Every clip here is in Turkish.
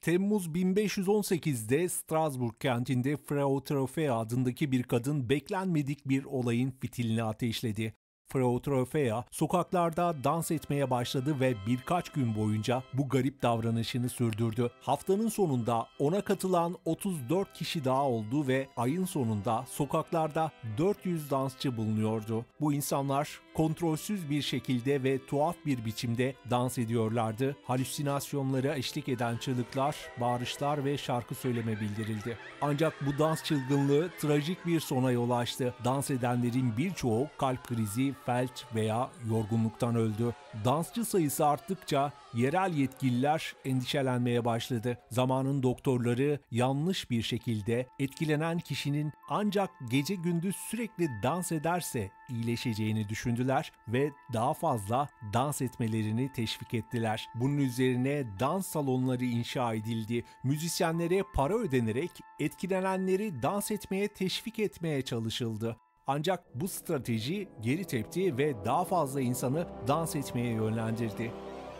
Temmuz 1518'de Strasbourg kentinde Frau Trofea adındaki bir kadın beklenmedik bir olayın fitilini ateşledi. Frau Trofea sokaklarda dans etmeye başladı ve birkaç gün boyunca bu garip davranışını sürdürdü. Haftanın sonunda ona katılan 34 kişi daha oldu ve ayın sonunda sokaklarda 400 dansçı bulunuyordu. Bu insanlar kontrolsüz bir şekilde ve tuhaf bir biçimde dans ediyorlardı. Halüsinasyonlara eşlik eden çığlıklar, bağırışlar ve şarkı söyleme bildirildi. Ancak bu dans çılgınlığı trajik bir sona yol açtı. Dans edenlerin birçoğu kalp krizi, felç veya yorgunluktan öldü. Dansçı sayısı arttıkça yerel yetkililer endişelenmeye başladı. Zamanın doktorları yanlış bir şekilde etkilenen kişinin ancak gece gündüz sürekli dans ederse iyileşeceğini düşündüler ve daha fazla dans etmelerini teşvik ettiler. Bunun üzerine dans salonları inşa edildi. Müzisyenlere para ödenerek etkilenenleri dans etmeye teşvik etmeye çalışıldı. Ancak bu strateji geri tepti ve daha fazla insanı dans etmeye yönlendirdi.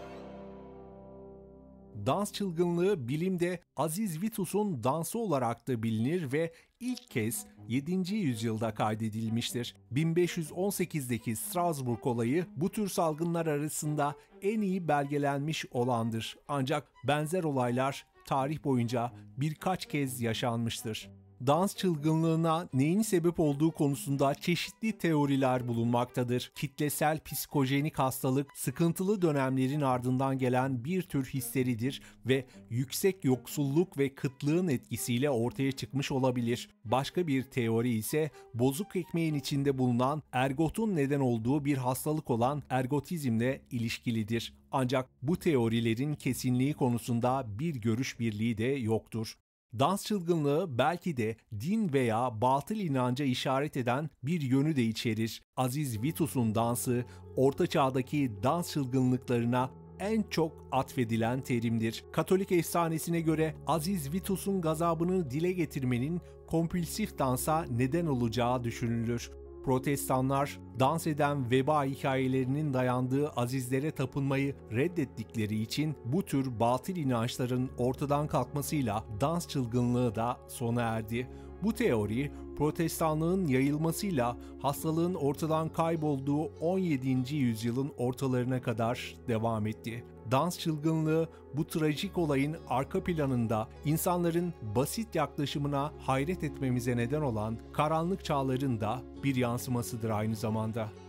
Dans çılgınlığı bilimde Aziz Vitus'un dansı olarak da bilinir ve ilk kez 7. yüzyılda kaydedilmiştir. 1518'deki Strasbourg olayı bu tür salgınlar arasında en iyi belgelenmiş olandır. Ancak benzer olaylar tarih boyunca birkaç kez yaşanmıştır. Dans çılgınlığına neyin sebep olduğu konusunda çeşitli teoriler bulunmaktadır. Kitlesel psikojenik hastalık, sıkıntılı dönemlerin ardından gelen bir tür histeridir ve yüksek yoksulluk ve kıtlığın etkisiyle ortaya çıkmış olabilir. Başka bir teori ise bozuk ekmeğin içinde bulunan ergotun neden olduğu bir hastalık olan ergotizmle ilişkilidir. Ancak bu teorilerin kesinliği konusunda bir görüş birliği de yoktur. Dans çılgınlığı belki de din veya batıl inanca işaret eden bir yönü de içerir. Aziz Vitus'un dansı, Orta Çağ'daki dans çılgınlıklarına en çok atfedilen terimdir. Katolik efsanesine göre Aziz Vitus'un gazabını dile getirmenin kompulsif dansa neden olacağı düşünülür. Protestanlar dans eden veba hikayelerinin dayandığı azizlere tapınmayı reddettikleri için bu tür batıl inançların ortadan kalkmasıyla dans çılgınlığı da sona erdi. Bu teori Protestanlığın yayılmasıyla hastalığın ortadan kaybolduğu 17. yüzyılın ortalarına kadar devam etti. Dans çılgınlığı bu trajik olayın arka planında insanların basit yaklaşımına hayret etmemize neden olan karanlık çağların da bir yansımasıdır aynı zamanda.